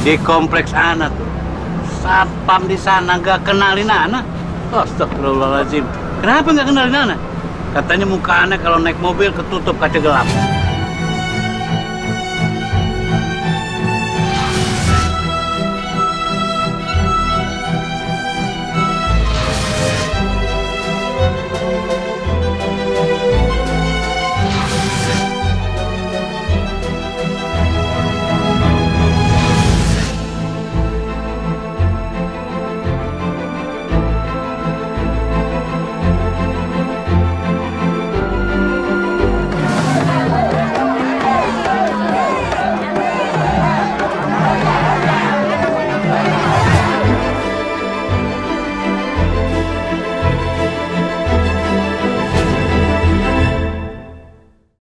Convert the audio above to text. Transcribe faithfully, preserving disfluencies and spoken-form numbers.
Di kompleks anak tuh, satpam di sana nggak kenalin anak. Astagfirullahaladzim. Kenapa nggak kenalin anak? Katanya muka anak kalau naik mobil ketutup kaca gelap.